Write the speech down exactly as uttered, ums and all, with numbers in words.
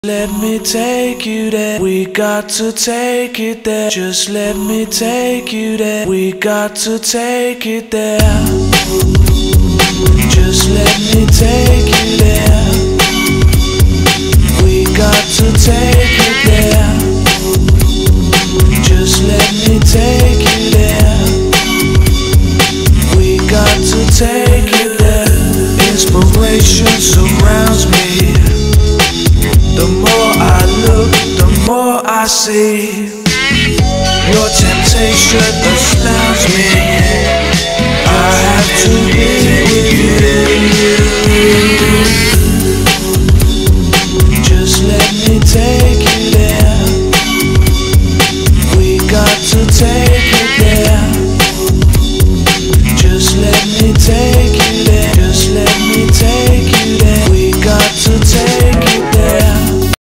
Let me take you there, we got to take it there. Just let me take you there, we got to take it there. Just let me take you there, we got to take it there. Just let me take you there, we got to take it there. Inspiration surrounds me. The more I look, the more I see. Your temptation astounds me.